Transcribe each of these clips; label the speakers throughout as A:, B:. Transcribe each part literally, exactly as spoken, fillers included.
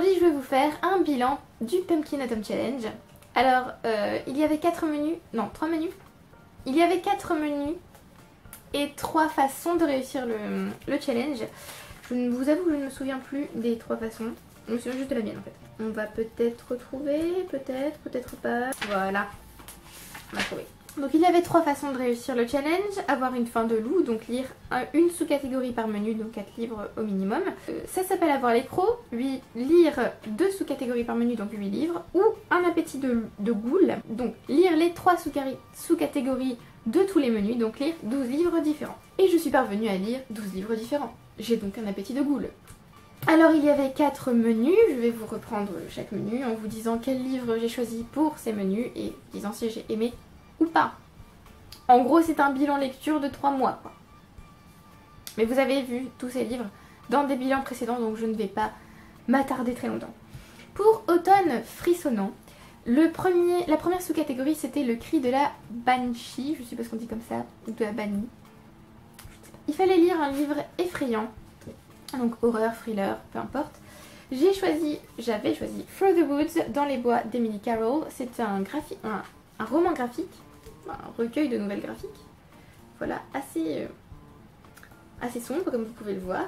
A: Aujourd'hui je vais vous faire un bilan du Pumpkin Autumn Challenge. Alors euh, il y avait quatre menus, non trois menus. Il y avait quatre menus et trois façons de réussir le, le challenge. Je vous avoue que je ne me souviens plus des trois façons. Je me souviens juste de la mienne en fait. On va peut-être retrouver, peut-être, peut-être pas. Voilà, on a trouvé. Donc il y avait trois façons de réussir le challenge. Avoir une fin de loup, donc lire un, une sous-catégorie par menu, donc quatre livres au minimum. Euh, ça s'appelle avoir les crocs, lui lire deux sous-catégories par menu, donc huit livres. Ou un appétit de, de goule, donc lire les trois sous-catégories de tous les menus, donc lire douze livres différents. Et je suis parvenue à lire douze livres différents. J'ai donc un appétit de goule. Alors il y avait quatre menus, je vais vous reprendre chaque menu en vous disant quel livre j'ai choisi pour ces menus et disant si j'ai aimé ou pas. En gros c'est un bilan lecture de trois mois quoi. Mais vous avez vu tous ces livres dans des bilans précédents donc je ne vais pas m'attarder très longtemps. Pour Automne frissonnant, le premier, la première sous-catégorie c'était le cri de la banshee, je suppose qu'on dit comme ça, ou de la bannie. Il fallait lire un livre effrayant, donc horreur, thriller, peu importe. J'ai choisi, j'avais choisi Through the Woods dans les bois d'Emily Carroll. C'est un, un, un roman graphique, un recueil de nouvelles graphiques. Voilà, assez, euh, assez sombre comme vous pouvez le voir,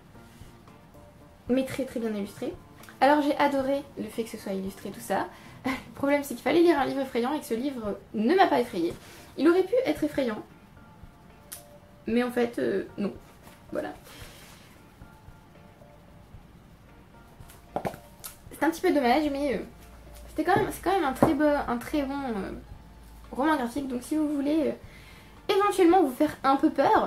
A: mais très très bien illustré. Alors j'ai adoré le fait que ce soit illustré tout ça. Le problème c'est qu'il fallait lire un livre effrayant et que ce livre ne m'a pas effrayée. Il aurait pu être effrayant, mais en fait euh, non, voilà. C'est un petit peu dommage, mais euh, c'était quand même, c'est quand même un très, beau, un très bon euh, roman graphique. Donc si vous voulez euh, éventuellement vous faire un peu peur,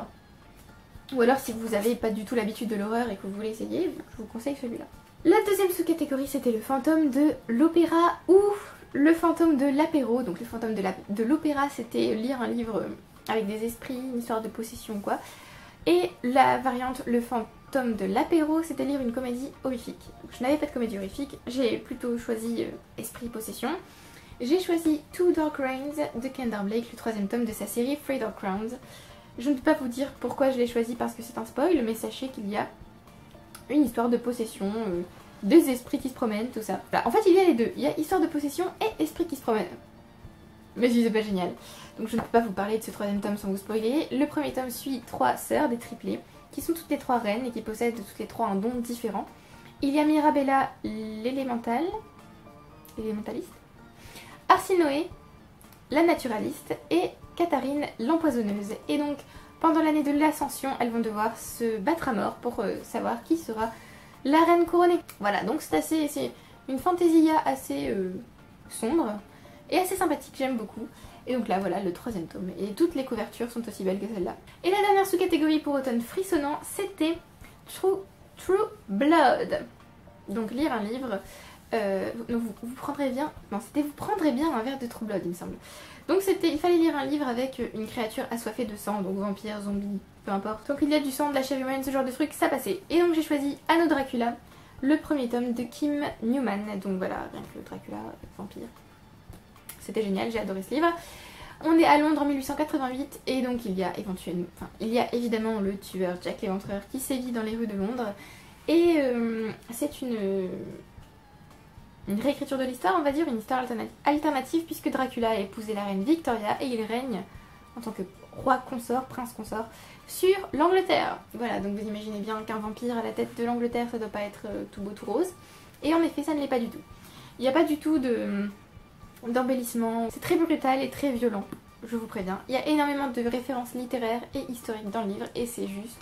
A: ou alors si vous n'avez pas du tout l'habitude de l'horreur et que vous voulez essayer, je vous conseille celui-là. La deuxième sous-catégorie c'était le fantôme de l'opéra ou le fantôme de l'apéro. Donc le fantôme de l'opéra c'était lire un livre avec des esprits, une histoire de possession quoi. Et la variante le fantôme de l'apéro c'était lire une comédie horrifique. Donc, je n'avais pas de comédie horrifique, j'ai plutôt choisi euh, Esprit Possession. J'ai choisi Two Dark Reigns de Kendall Blake, le troisième tome de sa série Three Dark Crowns. Je ne peux pas vous dire pourquoi je l'ai choisi parce que c'est un spoil, mais sachez qu'il y a une histoire de possession, euh, des esprits qui se promènent, tout ça. Enfin, en fait il y a les deux, il y a histoire de possession et esprit qui se promènent. Mais c'est pas génial. Donc je ne peux pas vous parler de ce troisième tome sans vous spoiler. Le premier tome suit trois sœurs, des triplés, qui sont toutes les trois reines et qui possèdent toutes les trois un don différent. Il y a Mirabella l'élémental, l'élémentaliste, Arsinoé, la naturaliste et Catharine l'empoisonneuse. Et donc pendant l'année de l'ascension, elles vont devoir se battre à mort pour euh, savoir qui sera la reine couronnée. Voilà, donc c'est assez, c'est une fantaisia assez euh, sombre et assez sympathique, j'aime beaucoup. Et donc là voilà le troisième tome et toutes les couvertures sont aussi belles que celle-là. Et la dernière sous-catégorie pour Automne frissonnant c'était True, True Blood. Donc lire un livre, euh, vous, vous prendrez bien, non c'était vous prendrez bien un verre de True Blood il me semble. Donc c'était, il fallait lire un livre avec une créature assoiffée de sang, donc vampire, zombie, peu importe. Donc il y a du sang, de la chair humaine, ce genre de trucs, ça passait. Et donc j'ai choisi Anno Dracula, le premier tome de Kim Newman. Donc voilà, rien que le Dracula, vampire. C'était génial, j'ai adoré ce livre. On est à Londres en mille huit cent quatre-vingt-huit et donc il y a éventuellement, enfin il y a évidemment le tueur Jack l'Éventreur qui sévit dans les rues de Londres. Et euh, c'est une, une réécriture de l'histoire, on va dire, une histoire alternative puisque Dracula a épousé la reine Victoria et il règne en tant que roi consort, prince consort sur l'Angleterre. Voilà, donc vous imaginez bien qu'un vampire à la tête de l'Angleterre ça doit pas être euh, tout beau tout rose. Et en effet ça ne l'est pas du tout. Il n'y a pas du tout de d'embellissement, c'est très brutal et très violent, je vous préviens. Il y a énormément de références littéraires et historiques dans le livre et c'est juste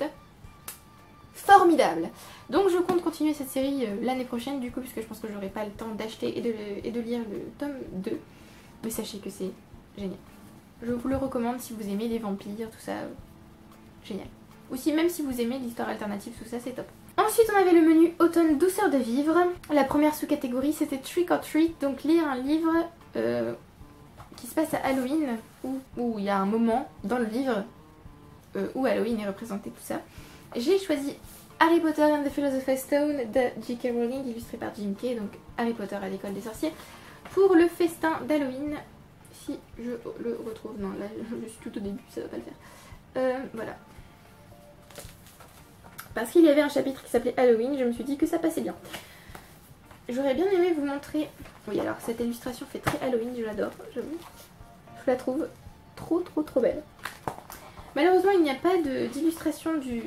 A: formidable. Donc je compte continuer cette série euh, l'année prochaine du coup puisque je pense que j'aurai pas le temps d'acheter et de, et de lire le tome deux. Mais sachez que c'est génial. Je vous le recommande si vous aimez les vampires, tout ça, euh, génial. Ou si même si vous aimez l'histoire alternative, tout ça, c'est top. Ensuite on avait le menu Automne douceur de vivre. La première sous-catégorie c'était Trick or Treat, donc lire un livre euh, qui se passe à Halloween, où, où il y a un moment dans le livre euh, où Halloween est représenté, tout ça. J'ai choisi Harry Potter and the Philosopher's Stone de J K Rowling, illustré par Jim Kay, donc Harry Potter à l'école des sorciers, pour le festin d'Halloween. Si je le retrouve, non là je suis tout au début, ça va pas le faire. Euh, voilà. Parce qu'il y avait un chapitre qui s'appelait Halloween, je me suis dit que ça passait bien. j'aurais bien aimé vous montrer... Oui, alors cette illustration fait très Halloween, je l'adore, j'avoue. Je la trouve trop trop trop belle. Malheureusement, il n'y a pas d'illustration du,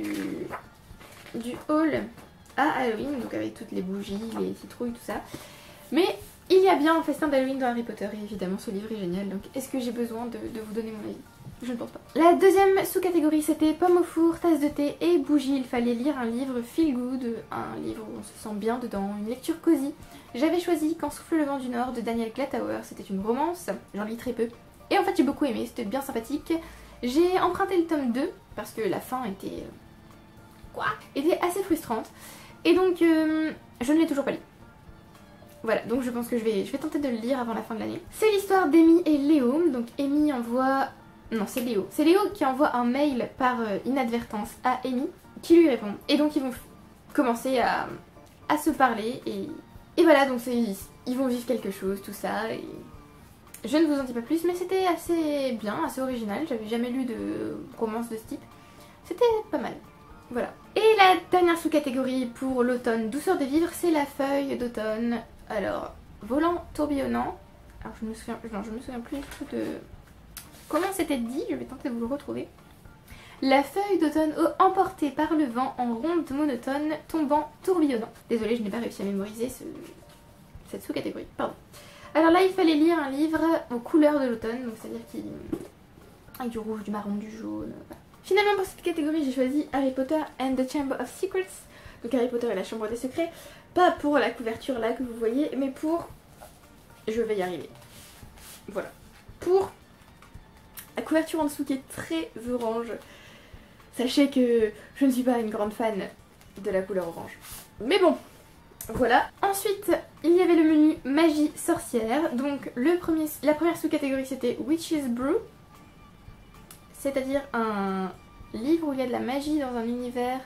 A: du haul à Halloween, donc avec toutes les bougies, les citrouilles, tout ça. Mais il y a bien un festin d'Halloween dans Harry Potter, et évidemment ce livre est génial, donc est-ce que j'ai besoin de, de vous donner mon avis? Je ne pense pas. La deuxième sous-catégorie, c'était pomme au four, tasse de thé et bougie. Il fallait lire un livre feel good, un livre où on se sent bien dedans, une lecture cosy. J'avais choisi Quand souffle le vent du nord de Daniel Glatauer, c'était une romance, j'en lis très peu. Et en fait j'ai beaucoup aimé, c'était bien sympathique. J'ai emprunté le tome deux, parce que la fin était... Quoi était assez frustrante. Et donc euh, je ne l'ai toujours pas lu. Voilà, donc je pense que je vais, je vais tenter de le lire avant la fin de l'année. C'est l'histoire d'Amy et Léo, donc Amy envoie... Non, c'est Léo. C'est Léo qui envoie un mail par euh, inadvertance à Amy, qui lui répond. Et donc ils vont commencer à, à se parler, et, et voilà, donc ils vont vivre quelque chose, tout ça. Et je ne vous en dis pas plus, mais c'était assez bien, assez original. J'avais jamais lu de romance de ce type. C'était pas mal. Voilà. Et la dernière sous-catégorie pour l'automne douceur de vivre, c'est la feuille d'automne. Alors, volant tourbillonnant. Alors je me souviens, non, je me souviens plus du tout de... Comment c'était dit, je vais tenter de vous le retrouver. La feuille d'automne emportée par le vent en ronde monotone, tombant, tourbillonnant. Désolée, je n'ai pas réussi à mémoriser ce... cette sous-catégorie, pardon. Alors là, il fallait lire un livre aux couleurs de l'automne, donc c'est-à-dire qu'il... avec du rouge, du marron, du jaune... Voilà. Finalement, pour cette catégorie, j'ai choisi Harry Potter and the Chamber of Secrets. Donc Harry Potter et la Chambre des Secrets. Pas pour la couverture là que vous voyez, mais pour... Je vais y arriver. Voilà. Pour... la couverture en dessous qui est très orange. Sachez que je ne suis pas une grande fan de la couleur orange. Mais bon, voilà. Ensuite, il y avait le menu magie sorcière. Donc le premier, la première sous-catégorie c'était Witch's Brew. C'est-à-dire un livre où il y a de la magie dans un univers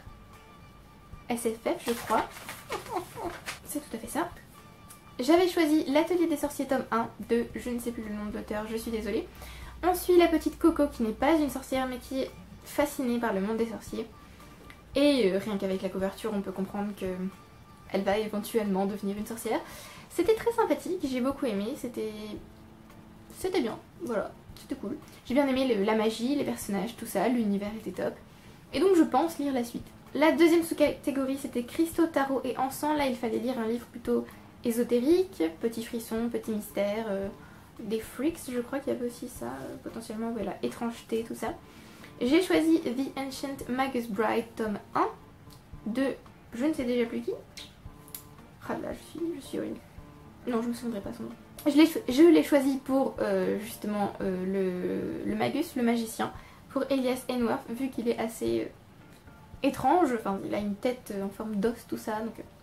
A: S F F, je crois. C'est tout à fait ça. J'avais choisi L'Atelier des Sorciers tome un de, je ne sais plus le nom de l'auteur, je suis désolée. On suit la petite Coco qui n'est pas une sorcière mais qui est fascinée par le monde des sorciers. Et euh, rien qu'avec la couverture on peut comprendre que elle va éventuellement devenir une sorcière. C'était très sympathique, j'ai beaucoup aimé, c'était c'était bien, voilà, c'était cool. J'ai bien aimé le, la magie, les personnages, tout ça, l'univers était top. Et donc je pense lire la suite. La deuxième sous-catégorie c'était Cristaux, Tarot et Encens. Là il fallait lire un livre plutôt ésotérique, petit frisson, petit mystère... Euh, des freaks, je crois qu'il y avait aussi ça, euh, potentiellement, voilà, étrangeté, tout ça. J'ai choisi The Ancient Magus Bride, tome un, de je ne sais déjà plus qui. Ah là, je suis, je suis horrible. Non, je me souviendrai pas son nom. Je l'ai choisi pour, euh, justement, euh, le, le Magus, le magicien, pour Elias Henworth, vu qu'il est assez euh, étrange, enfin, il a une tête euh, en forme d'os, tout ça, donc... Euh,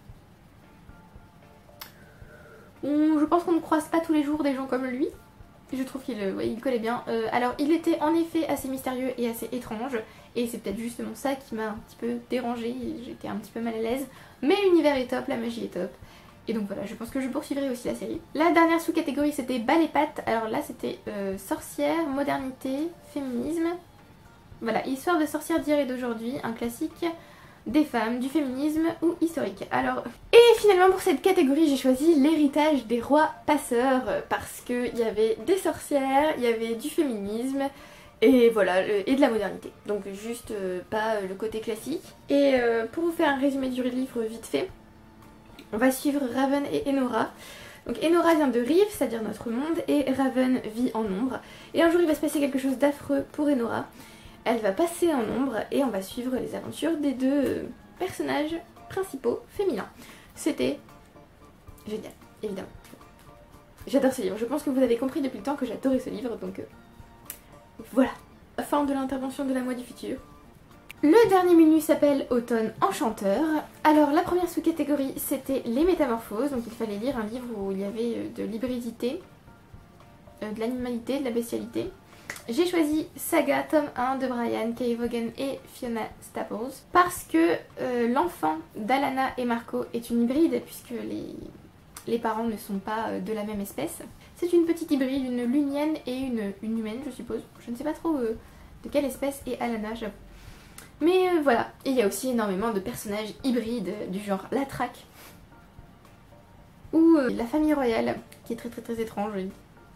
A: On, je pense qu'on ne croise pas tous les jours des gens comme lui. Je trouve qu'il ouais, il collait bien. Euh, alors il était en effet assez mystérieux et assez étrange. Et c'est peut-être justement ça qui m'a un petit peu dérangée. J'étais un petit peu mal à l'aise. Mais l'univers est top, la magie est top. Et donc voilà, je pense que je poursuivrai aussi la série. La dernière sous-catégorie c'était bal et pâtes. Alors là c'était euh, sorcière, modernité, féminisme. Voilà, histoire de sorcière d'hier et d'aujourd'hui, un classique. Des femmes, du féminisme ou historique. Alors, et finalement pour cette catégorie j'ai choisi l'héritage des rois passeurs parce qu'il y avait des sorcières, il y avait du féminisme et voilà, et de la modernité. Donc juste euh, pas le côté classique. Et euh, pour vous faire un résumé du livre vite fait, on va suivre Raven et Enora. Donc Enora vient de Rive, c'est-à-dire notre monde, et Raven vit en ombre. Et un jour il va se passer quelque chose d'affreux pour Enora. Elle va passer en ombre et on va suivre les aventures des deux personnages principaux féminins. C'était génial, évidemment. J'adore ce livre, je pense que vous avez compris depuis le temps que j'adorais ce livre, donc euh, voilà. Fin de l'intervention de la moi du futur. Le dernier menu s'appelle Automne Enchanteur. Alors la première sous-catégorie c'était les métamorphoses, donc il fallait lire un livre où il y avait de l'hybridité, de l'animalité, de la bestialité. J'ai choisi Saga tome un de Brian K. Vaughan et Fiona Staples parce que euh, l'enfant d'Alana et Marco est une hybride puisque les, les parents ne sont pas de la même espèce. C'est une petite hybride, une lunienne et une, une humaine je suppose. Je ne sais pas trop euh, de quelle espèce est Alana, j'avoue. Mais euh, voilà, et il y a aussi énormément de personnages hybrides du genre la traque. euh, la famille royale, qui est très très très étrange, et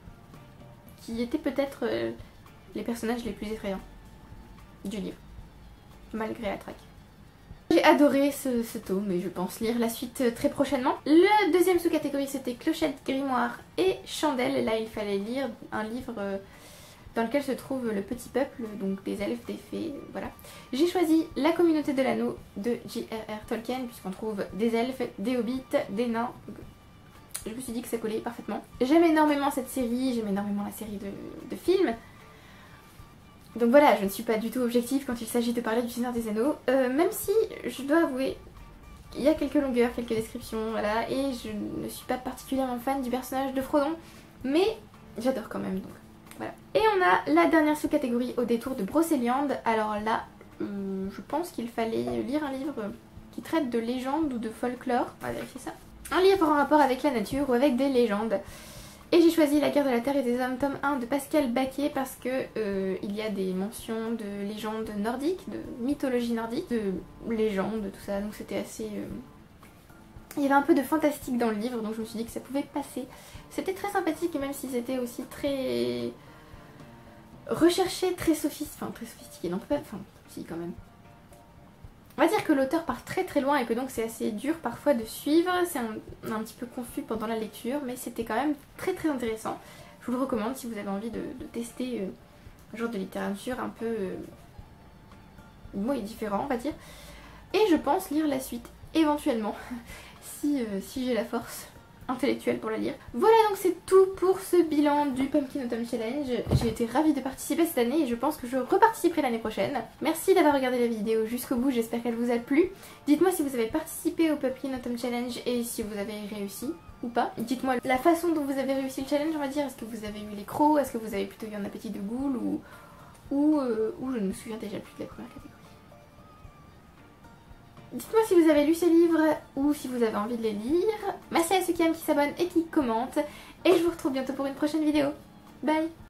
A: qui était peut-être euh, les personnages les plus effrayants du livre, malgré la traque. J'ai adoré ce, ce tome et je pense lire la suite très prochainement. Le deuxième sous-catégorie c'était Clochette, Grimoire et Chandelle. Là il fallait lire un livre euh, dans lequel se trouve le petit peuple, donc des elfes, des fées, voilà. J'ai choisi La communauté de l'anneau de J R R Tolkien, puisqu'on trouve des elfes, des hobbits, des nains. Je me suis dit que ça collait parfaitement. J'aime énormément cette série, j'aime énormément la série de, de films. Donc voilà, je ne suis pas du tout objective quand il s'agit de parler du Seigneur des Anneaux, euh, même si je dois avouer, il y a quelques longueurs, quelques descriptions, voilà, et je ne suis pas particulièrement fan du personnage de Frodon, mais j'adore quand même, donc voilà. Et on a la dernière sous-catégorie au détour de Brocéliande. Alors là, euh, je pense qu'il fallait lire un livre qui traite de légendes ou de folklore, on va vérifier ça. Un livre en rapport avec la nature ou avec des légendes. Et j'ai choisi La guerre de la terre et des hommes, tome un de Pascal Baquet, parce que euh, il y a des mentions de légendes nordiques, de mythologie nordique, de légendes, tout ça, donc c'était assez... Euh... Il y avait un peu de fantastique dans le livre, donc je me suis dit que ça pouvait passer. C'était très sympathique, et même si c'était aussi très... recherché, très sophistiqué, enfin très sophistiqué, non pas... Enfin, si quand même. On va dire que l'auteur part très très loin et que donc c'est assez dur parfois de suivre, c'est un, un petit peu confus pendant la lecture, mais c'était quand même très très intéressant. Je vous le recommande si vous avez envie de, de tester euh, un genre de littérature un peu euh, moi différent, on va dire. Et je pense lire la suite éventuellement, si, euh, si j'ai la force intellectuelle pour la lire. Voilà, donc c'est tout pour ce bilan du Pumpkin Autumn Challenge. J'ai été ravie de participer cette année et je pense que je reparticiperai l'année prochaine. Merci d'avoir regardé la vidéo jusqu'au bout, j'espère qu'elle vous a plu. Dites-moi si vous avez participé au Pumpkin Autumn Challenge et si vous avez réussi ou pas. Dites-moi la façon dont vous avez réussi le challenge, on va dire. Est-ce que vous avez eu les crocs, est-ce que vous avez plutôt eu un appétit de goule, ou, ou, euh, ou je ne me souviens déjà plus de la première catégorie. Dites-moi si vous avez lu ces livres ou si vous avez envie de les lire. Merci à ceux qui aiment, qui s'abonnent et qui commentent. Et je vous retrouve bientôt pour une prochaine vidéo. Bye!